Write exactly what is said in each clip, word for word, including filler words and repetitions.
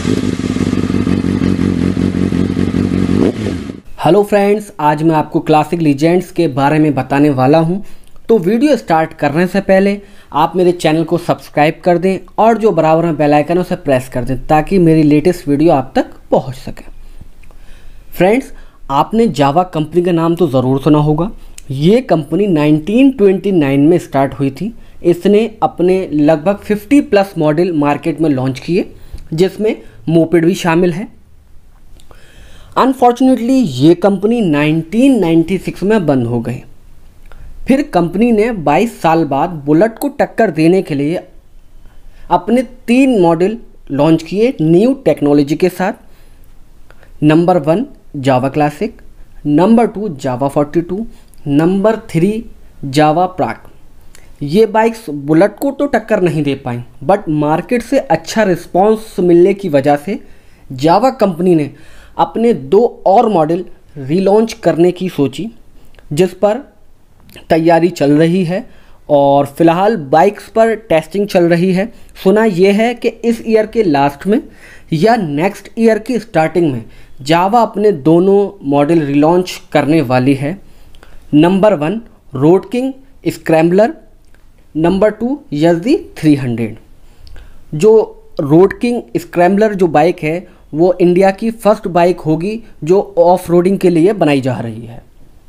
Hello friends, आज मैं आपको क्लासिक लीजेंड्स के बारे में बताने वाला हूं। तो वीडियो स्टार्ट करने से पहले आप मेरे चैनल को सब्सक्राइब कर दें और जो बराबर में बेल आइकन है उसे प्रेस कर दें ताकि मेरी लेटेस्ट वीडियो आप तक पहुंच सके। फ्रेंड्स, आपने जावा कंपनी का नाम तो ज़रूर सुना होगा। ये कंपनी नाइनटीन ट्वेंटी नाइन में स्टार्ट हुई थी। इसने अपने लगभग फिफ्टी प्लस मॉडल मार्केट में लॉन्च किए, जिसमें मोपेड भी शामिल है। अनफॉर्चुनेटली ये कंपनी नाइनटीन नाइंटी सिक्स में बंद हो गई। फिर कंपनी ने बाईस साल बाद बुलेट को टक्कर देने के लिए अपने तीन मॉडल लॉन्च किए न्यू टेक्नोलॉजी के साथ। Number one Jawa classic, number two Jawa forty two, number three Jawa Perak. ये बाइक्स बुलेट को तो टक्कर नहीं दे पाई, बट मार्केट से अच्छा रिस्पांस मिलने की वजह से जावा कंपनी ने अपने दो और मॉडल रीलॉन्च करने की सोची, जिस पर तैयारी चल रही है और फिलहाल बाइक्स पर टेस्टिंग चल रही है। सुना यह है कि इस ईयर के लास्ट में या नेक्स्ट ईयर की स्टार्टिंग में जावा अपने दोनों मॉडल रीलॉन्च करने वाली है। Number one Road King Scrambler, number two Yezdi three hundred. जो रोड किंग स्क्रैम्बलर जो बाइक है वो इंडिया की फर्स्ट बाइक होगी जो ऑफ रोडिंग के लिए बनाई जा रही है।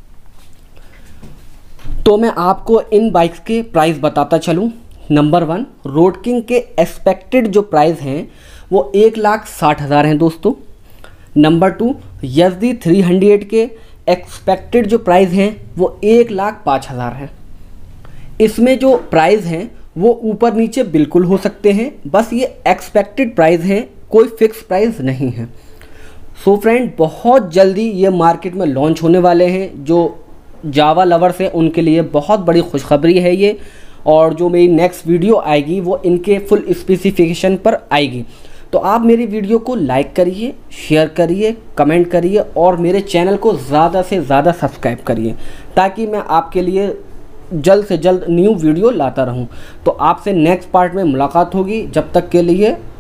तो मैं आपको इन बाइक्स के प्राइस बताता चलूं। नंबर वन रोड किंग के एक्सपेक्टेड जो प्राइस हैं वो एक लाख साठ हज़ार हैं दोस्तों। Number two Yezdi three hundred के एक्सपेक्टेड जो प्राइस हैं वो एक लाख पाँच हज़ार हैं। इसमें जो प्राइस हैं वो ऊपर नीचे बिल्कुल हो सकते हैं, बस ये एक्सपेक्टेड प्राइस हैं, कोई फिक्स प्राइस नहीं है। सो फ्रेंड, बहुत जल्दी ये मार्केट में लॉन्च होने वाले हैं। जो जावा लवर्स हैं उनके लिए बहुत बड़ी खुशखबरी है ये, और जो मेरी नेक्स्ट वीडियो आएगी वो इनके फुल स्पेसिफिकेशन पर आएगी। तो आप मेरी वीडियो को लाइक करिए, शेयर करिए, कमेंट करिए और मेरे चैनल को ज़्यादा से ज़्यादा सब्सक्राइब करिए ताकि मैं आपके लिए जल्द से जल्द न्यू वीडियो लाता रहूं। तो आपसे नेक्स्ट पार्ट में मुलाकात होगी। जब तक के लिए